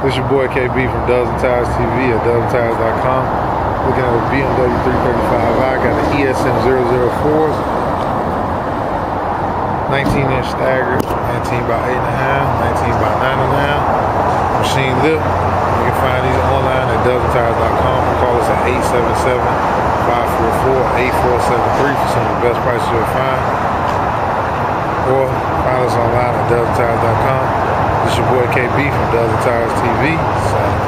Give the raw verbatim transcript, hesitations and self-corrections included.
This your boy K B from Dozen Tires T V at dozen tires dot com. Looking at a B M W three thirty-five i, got the E S M zero zero fours, nineteen inch staggered, nineteen by eight and a half, nineteen by nine and a half, machine lip. You can find these online at dozen tires dot com. Call us at eight seven seven, five four four, eight four seven three for some of the best prices you'll find. Or find us online at dozen tires dot com. This is your boy K B from Dozen Tires T V.